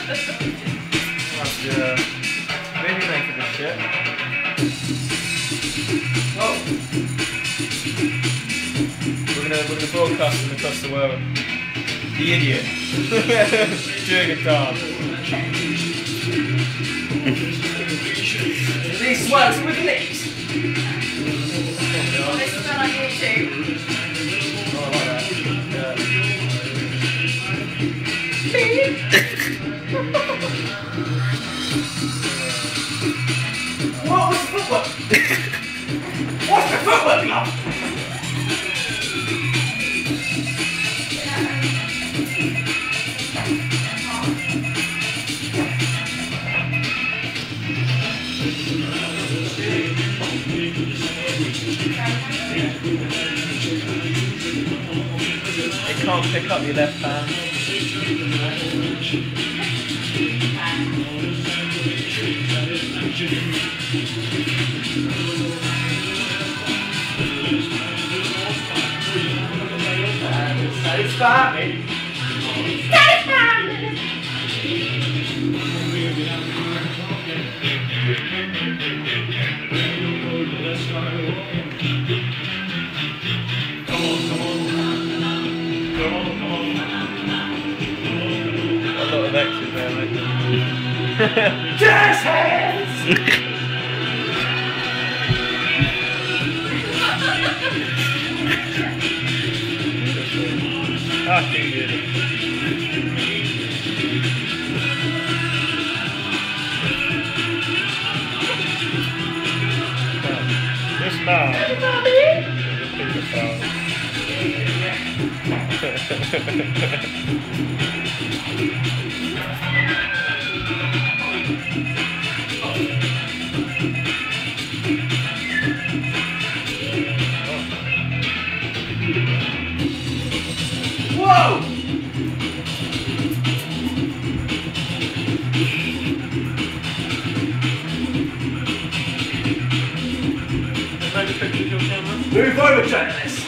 Maybe make this shit. Oh. We're gonna broadcast them across the world. The idiot doing a dance. These works with leaves. Well, this is done on YouTube. Oh, I like that. What was the footwork? What's the footwork, love? It can't pick up your left hand. Satisfy me. A lot of X's there, mate. Jazz hands! Fucking good. This man. Whoa! Take a picture of your camera. Move over, journalist.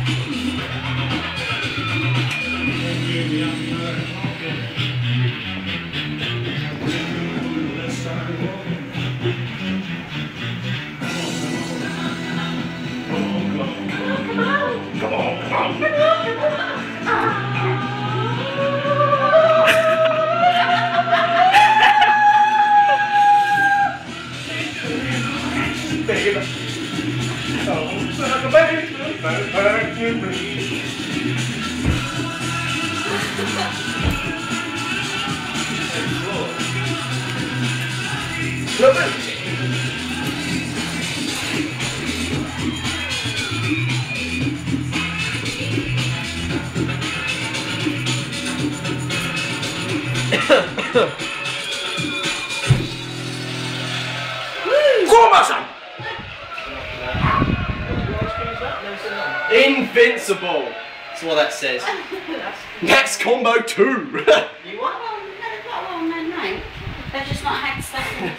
Invincible! That's what that says. Max Combo 2! Well, they've got a well-known name. They've just not had stuff in